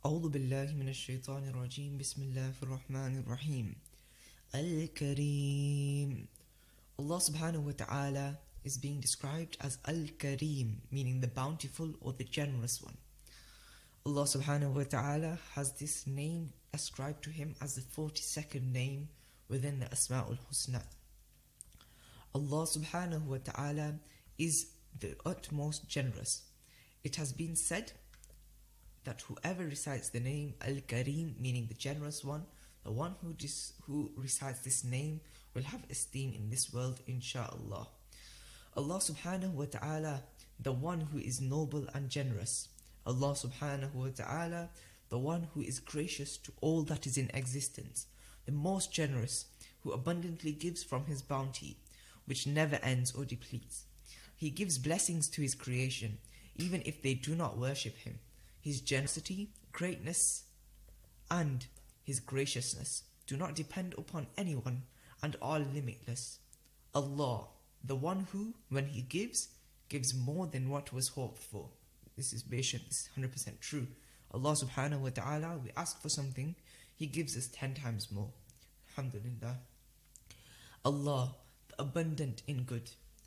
أعوذ بالله من الشيطان الرجيم بسم الله الرحمن الرحيم Al-Karim. Allah subhanahu wa ta'ala is being described as Al-Karim, meaning the bountiful or the generous one. Allah subhanahu wa ta'ala has this name ascribed to him as the 42nd name within the Asma'ul Husna. Allah subhanahu wa ta'ala is the utmost generous. It has been said that whoever recites the name Al-Karim, meaning the generous one, the one who recites this name will have esteem in this world, insha'Allah. Allah subhanahu wa ta'ala, the one who is noble and generous. Allah subhanahu wa ta'ala, the one who is gracious to all that is in existence. The most generous, who abundantly gives from his bounty, which never ends or depletes. He gives blessings to his creation, even if they do not worship him. His generosity, greatness, and his graciousness do not depend upon anyone and are limitless. Allah, the one who, when he gives more than what was hoped for. This is patient, this is 100% true. Allah subhanahu wa ta'ala, we ask for something, he gives us 10 times more. Alhamdulillah. Allah, the abundant in good.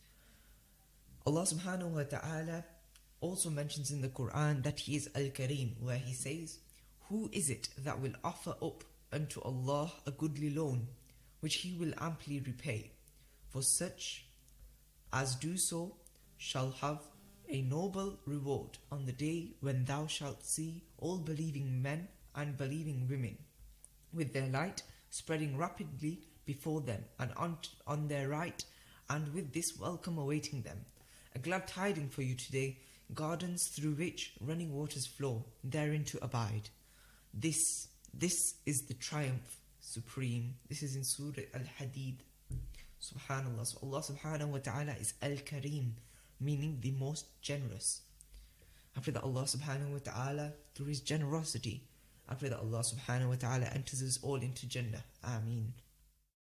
Allah subhanahu wa ta'ala also mentions in the Quran that he is Al-Karim, where he says, who is it that will offer up unto Allah a goodly loan, which he will amply repay? For such as do so shall have a noble reward on the day when thou shalt see all believing men and believing women, with their light spreading rapidly before them and on their right, and with this welcome awaiting them. A glad tiding for you today, gardens through which running waters flow, therein to abide. This is the triumph supreme. This is in Surah Al-Hadid. Subhanallah. So Allah subhanahu wa ta'ala is Al-Karim, meaning the most generous. After that, Allah subhanahu wa ta'ala, through his generosity, after that Allah subhanahu wa ta'ala enters us all into Jannah. Ameen.